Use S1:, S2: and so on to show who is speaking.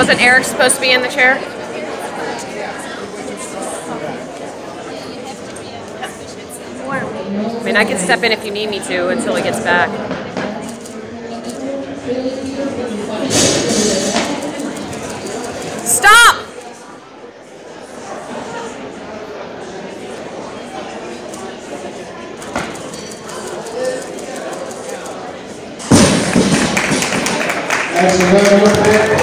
S1: Wasn't Eric supposed to be in the chair? I mean, I can step in if you need me to until he gets back. Stop!
S2: That's